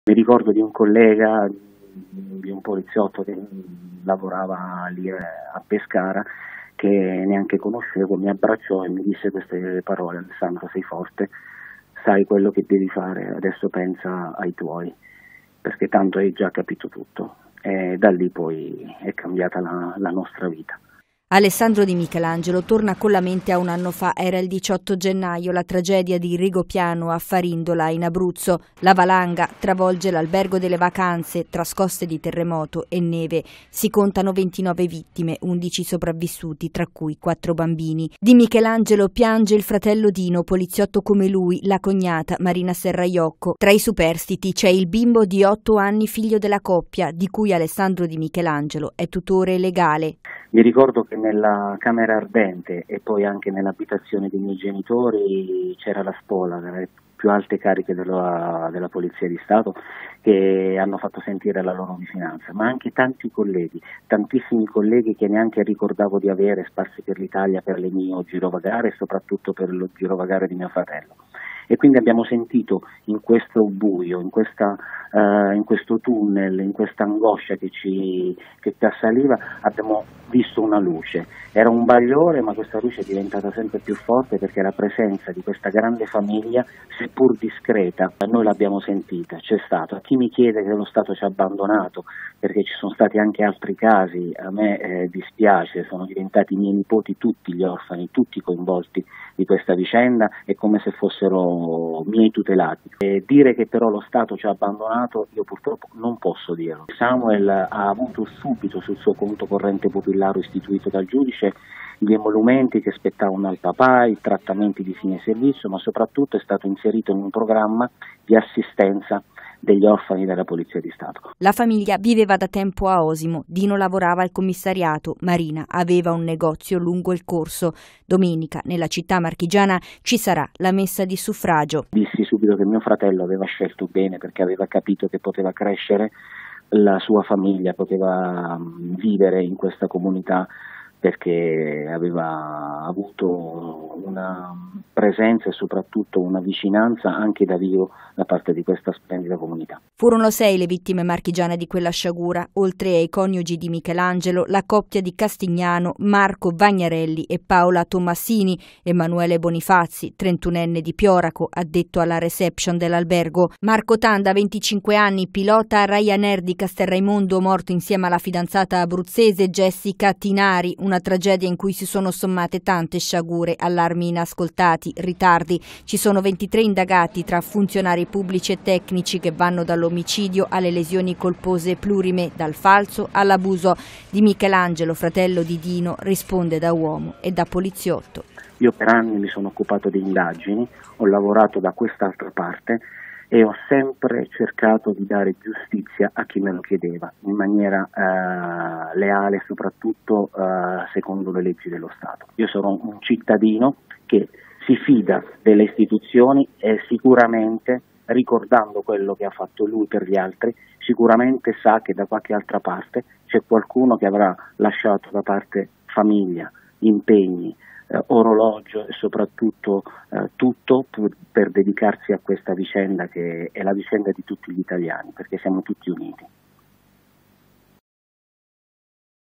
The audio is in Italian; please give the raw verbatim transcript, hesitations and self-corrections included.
Mi ricordo di un collega, di un poliziotto che lavorava lì a Pescara, che neanche conoscevo, mi abbracciò e mi disse queste parole: Alessandro, sei forte, sai quello che devi fare, adesso pensa ai tuoi, perché tanto hai già capito tutto. E da lì poi è cambiata la, la nostra vita. Alessandro Di Michelangelo torna con la mente a un anno fa, era il diciotto gennaio, la tragedia di Rigopiano a Farindola in Abruzzo. La valanga travolge l'albergo delle vacanze tra scosse di terremoto e neve. Si contano ventinove vittime, undici sopravvissuti, tra cui quattro bambini. Di Michelangelo piange il fratello Dino, poliziotto come lui, la cognata Marina Serraiocco. Tra i superstiti c'è il bimbo di otto anni, figlio della coppia, di cui Alessandro Di Michelangelo è tutore legale. Mi ricordo che nella camera ardente e poi anche nell'abitazione dei miei genitori c'era la spola, le più alte cariche della, della Polizia di Stato, che hanno fatto sentire la loro vicinanza, ma anche tanti colleghi, tantissimi colleghi che neanche ricordavo di avere sparsi per l'Italia per le mie girovagare e soprattutto per lo girovagare di mio fratello. E quindi abbiamo sentito in questo buio, in, questa, uh, in questo tunnel, in questa angoscia che ci, che ci assaliva, abbiamo visto una luce. Era un bagliore, ma questa luce è diventata sempre più forte perché la presenza di questa grande famiglia, seppur discreta, noi l'abbiamo sentita, c'è stato. A chi mi chiede che lo Stato ci ha abbandonato, perché ci sono stati anche altri casi, a me eh, dispiace, sono diventati i miei nipoti tutti gli orfani, tutti coinvolti di questa vicenda, è come se fossero miei tutelati. E dire che però lo Stato ci ha abbandonato, io purtroppo non posso dirlo. Samuel ha avuto subito sul suo conto corrente popillaro istituito dal giudice gli emolumenti che spettavano al papà, i trattamenti di fine servizio, ma soprattutto è stato inserito in un programma di assistenza degli orfani della Polizia di Stato. La famiglia viveva da tempo a Osimo, Dino lavorava al commissariato, Marina aveva un negozio lungo il corso. Domenica nella città marchigiana ci sarà la messa di suffragio. Dissi subito che mio fratello aveva scelto bene perché aveva capito che poteva crescere, la sua famiglia poteva vivere in questa comunità perché aveva avuto una presenza e soprattutto una vicinanza anche da vivo da parte di questa splendida comunità. Furono sei le vittime marchigiane di quella sciagura, oltre ai coniugi di Michelangelo, la coppia di Castignano, Marco Vagnarelli e Paola Tommasini, Emanuele Bonifazzi, trentunenne di Pioraco, addetto alla reception dell'albergo, Marco Tanda, venticinque anni, pilota Ryanair di Castelraimondo, morto insieme alla fidanzata abruzzese Jessica Tinari, una tragedia in cui si sono sommate tante sciagure, allarmi inascoltati, ritardi. Ci sono ventitré indagati tra funzionari pubblici e tecnici che vanno dall'omicidio alle lesioni colpose plurime, dal falso all'abuso. Di Michelangelo, fratello di Dino, risponde da uomo e da poliziotto. Io per anni mi sono occupato di indagini, ho lavorato da quest'altra parte e ho sempre cercato di dare giustizia a chi me lo chiedeva, in maniera eh, leale e soprattutto eh, secondo le leggi dello Stato. Io sono un cittadino che si fida delle istituzioni e sicuramente, ricordando quello che ha fatto lui per gli altri, sicuramente sa che da qualche altra parte c'è qualcuno che avrà lasciato da parte famiglia, impegni, Eh, orologio e soprattutto eh, tutto per, per dedicarsi a questa vicenda che è la vicenda di tutti gli italiani, perché siamo tutti uniti.